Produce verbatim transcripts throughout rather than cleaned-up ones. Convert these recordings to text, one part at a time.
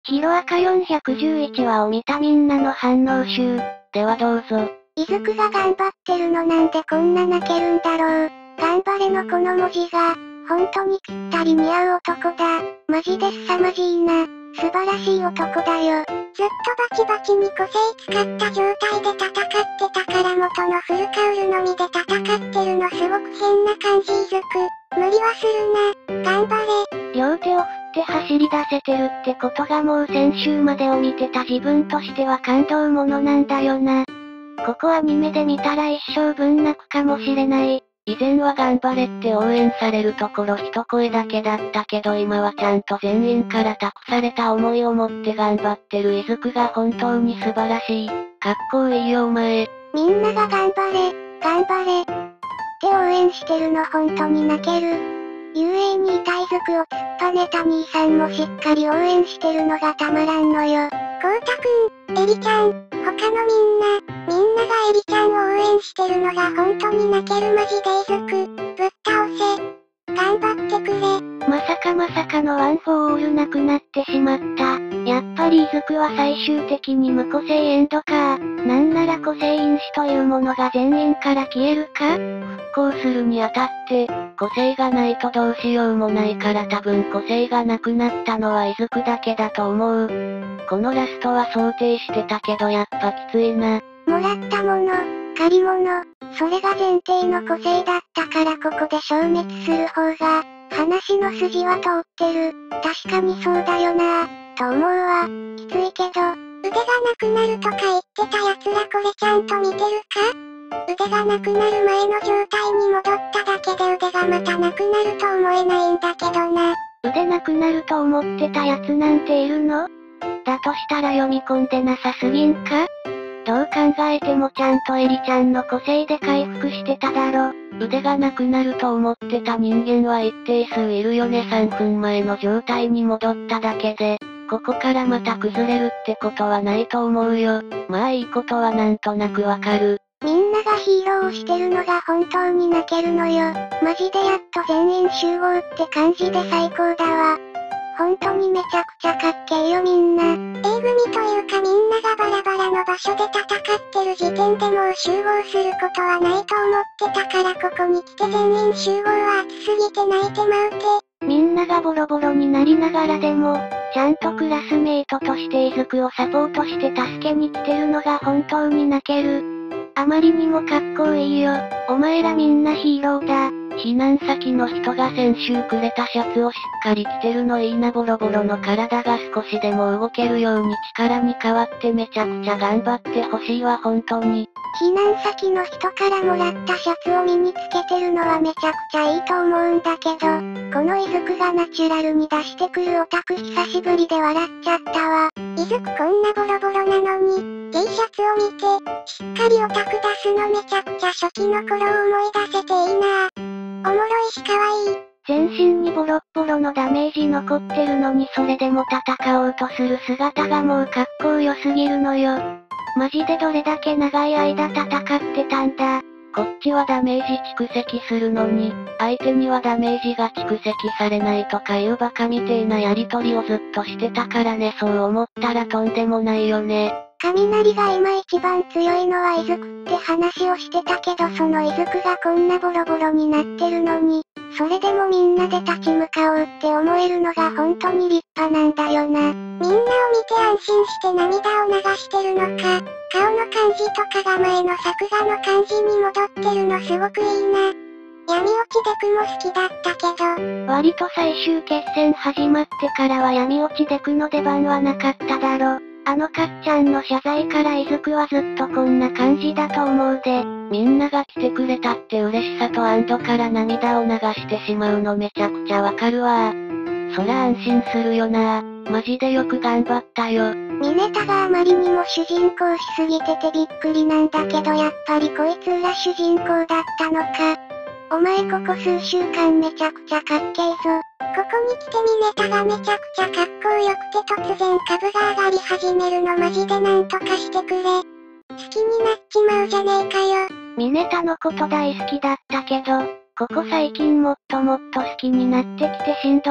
ヒロアカよんひゃくじゅういちわを見たみんなの反応集。 ではどうぞ。 イズクが頑張ってるのなんでこんな泣けるんだろう。頑張れのこの文字が、本当にぴったり似合う男だ。マジで凄まじいな。素晴らしい男だよ。ずっとバチバチに個性使った状態で戦ってたから元のフルカウルのみで戦ってるのすごく変な感じイズク。無理はするな。頑張れ。両手を振って走り出せてるってことがもう先週までを見てた自分としては感動ものなんだよな。ここアニメで見たら一生分泣くかもしれない。 以前は頑張れって応援されるところ一声だけだったけど今はちゃんと全員から託された思いを持って頑張ってるイズクが本当に素晴らしい。かっこいいよお前。 みんなが頑張れ、頑張れ。って応援してるの本当に泣ける。遊泳にいたイズクを突っぱねた兄さんもしっかり応援してるのがたまらんのよ。こうたくん、エリちゃん、他のみんな、みんながエリちゃんを応援してるのが本当に泣けるマジでイズク、ぶっ倒せ。頑張ってくれ。まさかまさかのワン・フォー・オールなくなってしまった。やっぱりイズクは最終的に無個性エンドか。なんなら個性因子というものが全員から消えるか。 復興するにあたって、個性がないとどうしようもないから多分個性がなくなったのはイズクだけだと思う。このラストは想定してたけどやっぱきついな。 もらったもの、借り物、それが前提の個性だったからここで消滅する方が、話の筋は通ってる。確かにそうだよなぁ、と思うわ。きついけど、腕がなくなるとか言ってた奴らこれちゃんと見てるか？腕がなくなる前の状態に戻っただけで腕がまたなくなると思えないんだけどな。腕なくなると思ってたやつなんているの？だとしたら読み込んでなさすぎんか？どう考えてもちゃんとエリちゃんの個性で回復してただろ。 腕がなくなると思ってた人間は一定数いるよね。さんぷんまえの状態に戻っただけで、ここからまた崩れるってことはないと思うよ。まあいいことはなんとなくわかる。 みんながヒーローをしてるのが本当に泣けるのよ。マジでやっと全員集合って感じで最高だわ。本当にめちゃくちゃかっけえよみんな。A 組というかみんながバラバラの場所で戦ってる時点でもう集合することはないと思ってたからここに来て全員集合は熱すぎて泣いてまうて。みんながボロボロになりながらでも、ちゃんとクラスメイトとしてイズクをサポートして助けに来てるのが本当に泣ける。あまりにもかっこいいよ。お前らみんなヒーローだ。 避難先の人が先週くれたシャツをしっかり着てるのいいな。ボロボロの体が少しでも動けるように力に変わってめちゃくちゃ頑張ってほしいわ本当に。 避難先の人からもらったシャツを身につけてるのはめちゃくちゃいいと思うんだけど、このイズクがナチュラルに出してくるオタク久しぶりで笑っちゃったわ。イズクこんなボロボロなのに、T シャツを見て、しっかりオタク出すのめちゃくちゃ初期の頃を思い出せていいなぁ。おもろいし可愛い。全身にボロッボロのダメージ残ってるのにそれでも戦おうとする姿がもうかっこよすぎるのよ。マジでどれだけ長い間戦ってたんだ。 こっちはダメージ蓄積するのに、相手にはダメージが蓄積されないとかいうバカみてえなやりとりをずっとしてたからね。そう思ったらとんでもないよね。 雷が今一番強いのはイズクって話をしてたけどそのイズクがこんなボロボロになってるのに、それでもみんなで立ち向かおうって思えるのが本当に立派なんだよな。みんなを見て安心して涙を流してるのか、顔の感じとかが前の作画の感じに戻ってるのすごくいいな。闇落ちデクも好きだったけど、割と最終決戦始まってからは闇落ちデクの出番はなかっただろ。あのかっちゃんの謝罪からイズクはずっとこんな感じだと思うで。 みんなが来てくれたって嬉しさと安堵から涙を流してしまうのめちゃくちゃわかるわ。そら安心するよな。マジでよく頑張ったよ。 ミネタがあまりにも主人公しすぎててびっくりなんだけどやっぱりこいつら主人公だったのか。お前ここ数週間めちゃくちゃかっけえぞ。ここに来てミネタがめちゃくちゃかっこよくて突然株が上がり始めるのマジでなんとかしてくれ。好きになっちまうじゃねえかよ。ミネタのこと大好きだったけど、ここ最近もっともっと好きになってきてしんどい。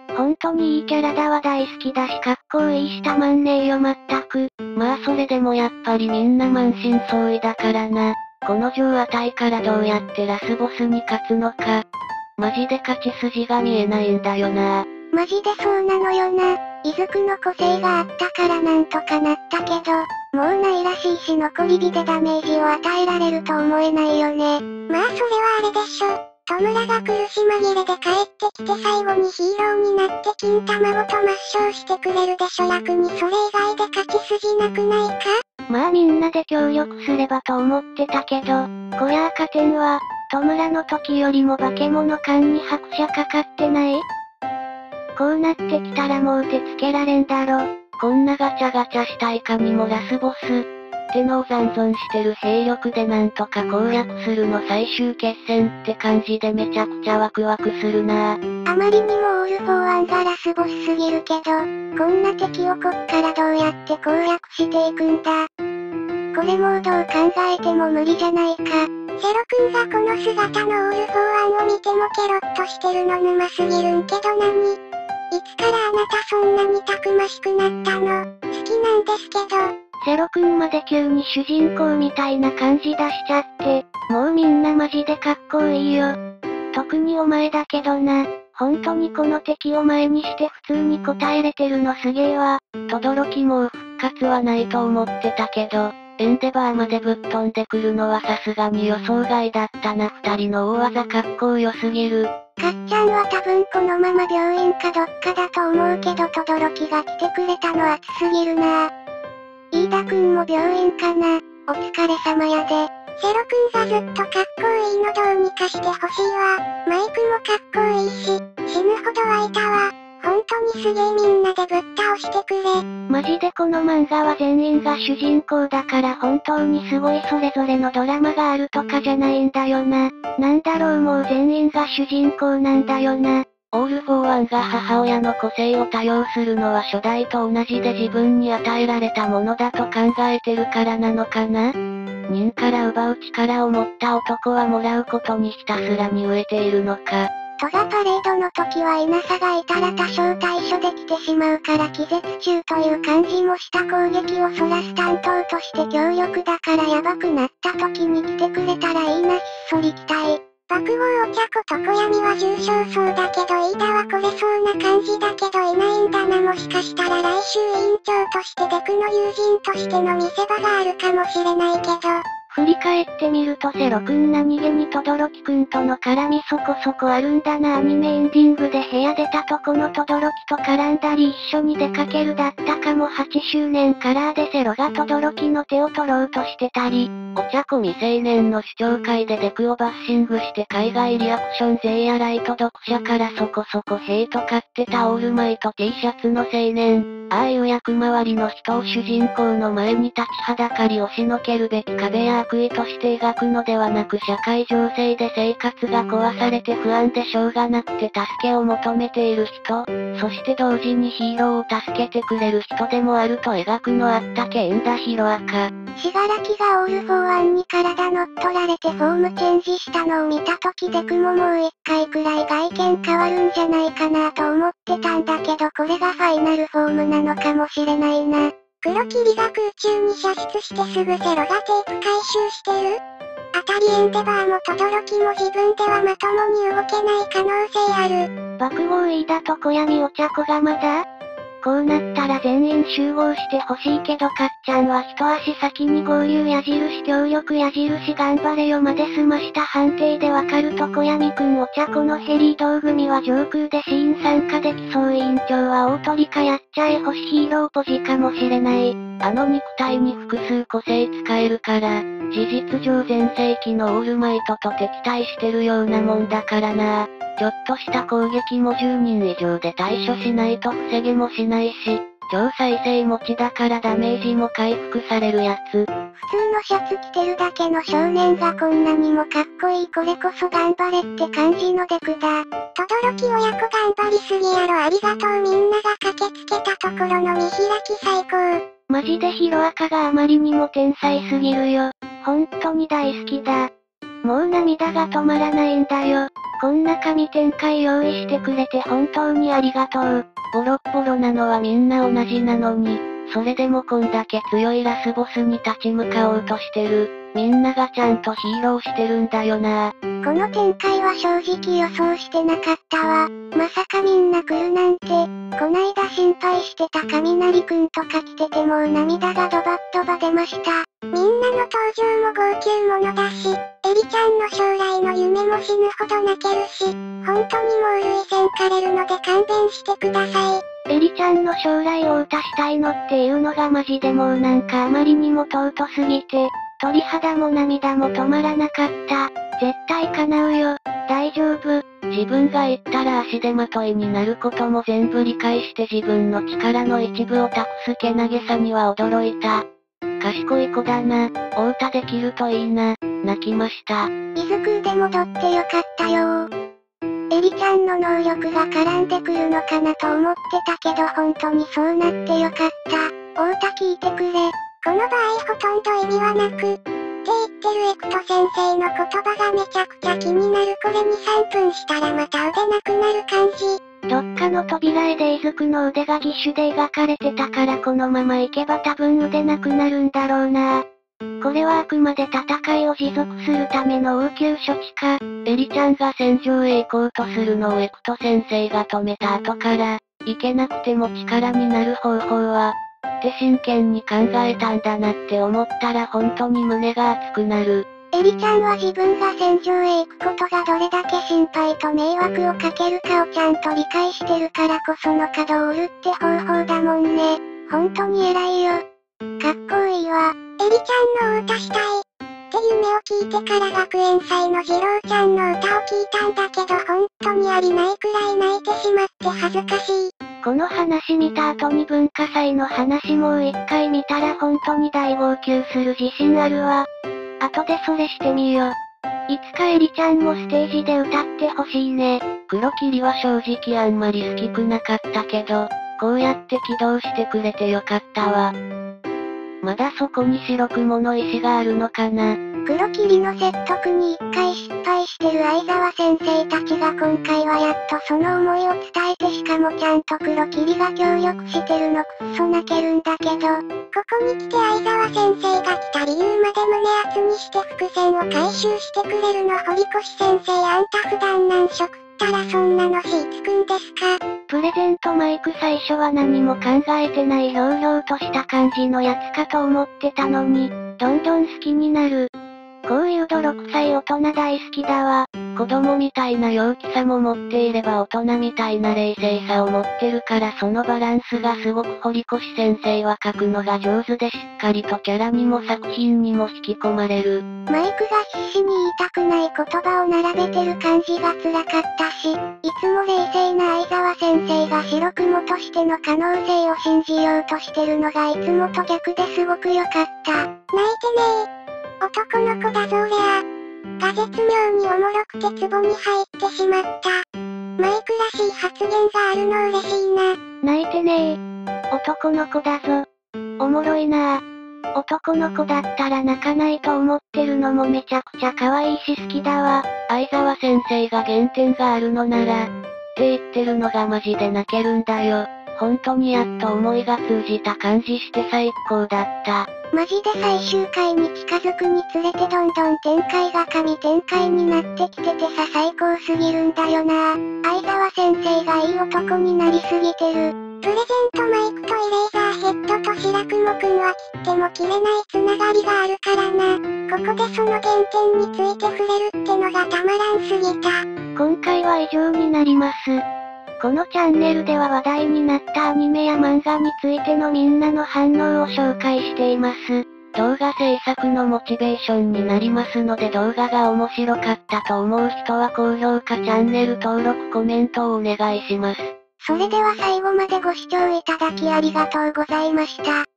ほんとにいいキャラだわ大好きだしかっこいいしたまんねえよまったく。まあそれでもやっぱりみんな満身創痍だからな。この女王あたいからどうやってラスボスに勝つのか。マジで勝ち筋が見えないんだよな。 マジでそうなのよな。イズクの個性があったからなんとかなったけど、もうないらしいし残り火でダメージを与えられると思えないよね。まあそれはあれでしょ。トムラが苦し紛れで帰ってきて最後にヒーローになって金卵と抹消してくれるでしょ。楽にそれ以外で勝ち筋なくないか？ まあみんなで協力すればと思ってたけど、こりゃ赤点は、トムラの時よりも化け物感に拍車かかってない？こうなってきたらもう手つけられんだろ。こんなガチャガチャしたいかにもラスボス。ってのを残存してる兵力でなんとか攻略するの最終決戦って感じでめちゃくちゃワクワクするなぁ。 あまりにもオール・フォー・ワンがラスボスすぎるけど、こんな敵をこっからどうやって攻略していくんだ。これもうどう考えても無理じゃないか。セロ君がこの姿のオール・フォー・ワンを見てもケロッとしてるの沼すぎるんけど何？いつからあなたそんなにたくましくなったの？好きなんですけど。 セロ君まで急に主人公みたいな感じ出しちゃって、もうみんなマジでかっこいいよ。特にお前だけどな。本当にこの敵を前にして普通に答えれてるのすげえわ。轟もう復活はないと思ってたけど、エンデバーまでぶっ飛んでくるのはさすがに予想外だったな。二人の大技かっこよすぎる。 かっちゃんは多分このまま病院かどっかだと思うけど轟が来てくれたの熱すぎるな。飯田くんも病院かな。お疲れ様やで。セロくんがずっとかっこいいのどうにかしてほしいわ。マイクもかっこいいし、死ぬほど湧いたわ。本当にすげえみんなでぶっ倒してくれ。 マジでこの漫画は全員が主人公だから本当にすごいそれぞれのドラマがあるとかじゃないんだよな。なんだろうもう全員が主人公なんだよな。オール・フォー・ワンが母親の個性を多用するのは初代と同じで自分に与えられたものだと考えてるからなのかな？人から奪う力を持った男はもらうことにひたすらに飢えているのか。 トガパレードの時はイナサがいたら多少対処できてしまうから気絶中という感じもした攻撃をそらす担当として強力だからヤバくなった時に来てくれたらいいなひっそり期待。爆豪お茶子と小闇は重症そうだけど飯田は来れそうな感じだけどいないんだな。もしかしたら来週委員長としてデクの友人としての見せ場があるかもしれないけど。 振り返ってみるとセロくん何気に轟くんとの絡みそこそこあるんだな。アニメエンディングで部屋出たとこの轟と絡んだり一緒に出かけるだったかも。はちしゅうねんカラーでセロが轟の手を取ろうとしてたり、お茶子未成年の視聴会でデクをバッシングして海外リアクション勢やライト読者からそこそこヘイト買ってたオールマイト T シャツの青年。ああいう役回りの人を主人公の前に立ちはだかり押しのけるべき壁や悪意として描くのではなく社会情勢で生活が壊されて不安でしょうがなくて助けを求めている人、そして同時にヒーローを助けてくれる人でもあると描くのあったけんだヒロアカ。 しがらきがオール・フォー・ワンに体乗っ取られてフォームチェンジしたのを見た時デクももう一回くらい外見変わるんじゃないかなと思ってたんだけどこれがファイナルフォームなのかもしれないな。黒霧が空中に射出してすぐセロがテープ回収してる？当たりエンデバーも轟も自分ではまともに動けない可能性ある。 爆豪飯田と小闇お茶子がまだ？こうなったら全員集合してほしいけどかっちゃんは一足先に合流矢印協力矢印頑張れよまで済ました判定でわかると小闇くんお茶子のヘリ移動組は上空でシーン参加できそう。委員長は大鳥かやっちゃえ星ヒーローポジかもしれない。あの肉体に複数個性使えるから、事実上全盛期のオールマイトと敵対してるようなもんだからな。ちょっとした攻撃もじゅうにん以上で対処しないと防げもしないし、超再生持ちだからダメージも回復されるやつ。 普通のシャツ着てるだけの少年がこんなにもかっこいいこれこそ頑張れって感じのデクだ。轟親子頑張りすぎやろありがとうみんなが駆けつけたところの見開き最高。 マジでヒロアカがあまりにも天才すぎるよ。ほんとに大好きだ。もう涙が止まらないんだよ。 こんな神展開用意してくれて本当にありがとう。ボロッボロなのはみんな同じなのに、それでもこんだけ強いラスボスに立ち向かおうとしてる。みんながちゃんとヒーローしてるんだよな。 この展開は正直予想してなかったわ。まさかみんな来るなんて。こないだ心配してた雷くんとか来ててもう涙がドバッドバ出ました。みんなの登場も号泣ものだし、エリちゃんの将来の夢も死ぬほど泣けるし、本当にもう涙腺かれるので勘弁してください。 エリちゃんの将来を歌したいのっていうのがマジでもうなんかあまりにも尊すぎて、鳥肌も涙も止まらなかった。絶対叶うよ。大丈夫。自分が言ったら足手まといになることも全部理解して自分の力の一部を託すけなげさには驚いた。賢い子だな。お歌できるといいな。泣きました。 イズクーで戻ってよかったよー。エリちゃんの能力が絡んでくるのかなと思ってたけど本当にそうなってよかった。お歌聞いてくれ。この場合ほとんど意味はなく、って言ってるエクト先生の言葉がめちゃくちゃ気になる。これにさんぷんしたらまた腕なくなる感じ。 どっかの扉絵でイズクの腕が義手で描かれてたからこのままいけば多分腕なくなるんだろうな。これはあくまで戦いを持続するための応急処置か。エリちゃんが戦場へ行こうとするのをエクト先生が止めた後から、行けなくても力になる方法は、って真剣に考えたんだなって思ったら本当に胸が熱くなる。 エリちゃんは自分が戦場へ行くことがどれだけ心配と迷惑をかけるかをちゃんと理解してるからこその角を折るって方法だもんね。本当に偉いよ。かっこいいわ。エリちゃんのお歌したい。って夢を聞いてから学園祭のジローちゃんの歌を聞いたんだけど本当にありないくらい泣いてしまって恥ずかしい。 この話見た後に文化祭の話もう一回見たら本当に大号泣する自信あるわ。後でそれしてみよ。いつかエリちゃんもステージで歌ってほしいね。黒霧は正直あんまり好きくなかったけど、こうやって起動してくれてよかったわ。まだそこに白雲の石があるのかな。 黒霧の説得に一回失敗してる相沢先生たちが今回はやっとその思いを伝えてしかもちゃんと黒霧が協力してるのくっそ泣けるんだけど、ここに来て相沢先生が来た理由まで胸熱にして伏線を回収してくれるの。堀越先生あんた普段何食ったらそんなの火つくんですか。 プレゼントマイク最初は何も考えてないひょうひょうとした感じのやつかと思ってたのに、どんどん好きになる。こういう泥臭い大人大好きだわ。子供みたいな陽気さも持っていれば大人みたいな冷静さを持ってるからそのバランスがすごく堀越先生は書くのが上手でしっかりとキャラにも作品にも引き込まれる。 マイクが必死に言いたくない言葉を並べてる感じが辛かったし、いつも冷静な相沢先生が白雲としての可能性を信じようとしてるのがいつもと逆ですごく良かった。泣いてねー。男の子だぞ俺は。が絶妙におもろくてツボに入ってしまった。マイクらしい発言があるの嬉しいな。 泣いてねー。男の子だぞ。おもろいなー。男の子だったら泣かないと思ってるのもめちゃくちゃ可愛いし好きだわ。相沢先生が原点があるのなら、って言ってるのがマジで泣けるんだよ。本当にやっと思いが通じた感じして最高だった。 マジで最終回に近づくにつれてどんどん展開が神展開になってきててさ最高すぎるんだよな。相沢先生がいい男になりすぎてる。プレゼントマイクとイレーザーヘッドと白雲くんは切っても切れないつながりがあるからな。ここでその原点について触れるってのがたまらんすぎた。 今回は以上になります。このチャンネルでは話題になったアニメや漫画についてのみんなの反応を紹介しています。動画制作のモチベーションになりますので動画が面白かったと思う人は高評価チャンネル登録コメントをお願いします。 それでは最後までご視聴いただきありがとうございました。